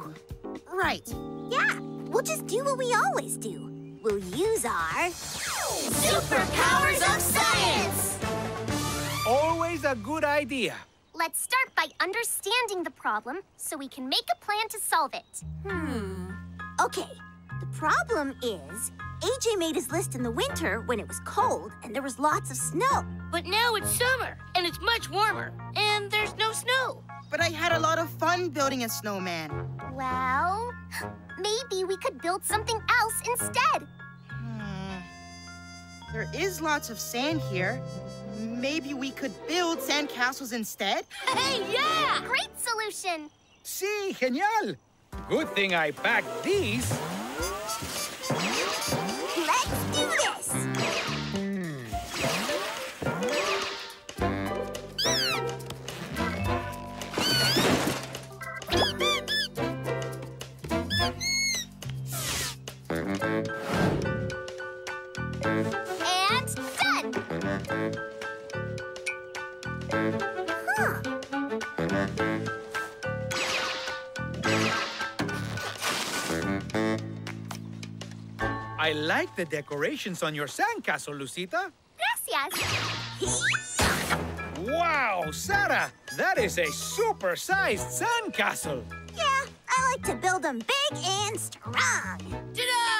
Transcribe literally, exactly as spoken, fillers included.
Oh, right. Yeah, we'll just do what we always do. We'll use our... Superpowers of Science! Always a good idea. Let's start by understanding the problem so we can make a plan to solve it. Hmm. Okay, the problem is A J made his list in the winter when it was cold and there was lots of snow. But now it's summer, and it's much warmer, and there's no snow. But I had a lot of fun building a snowman. Well, maybe we could build something else instead. Hmm. There is lots of sand here. Maybe we could build sandcastles instead? Hey, yeah! Great solution! Sí, genial. Good thing I packed these. Let's do this! And done! Huh. I like the decorations on your sandcastle, Lucita. Gracias! Wow, Sarah, that is a super-sized sandcastle. Yeah, I like to build them big and strong. Ta-da!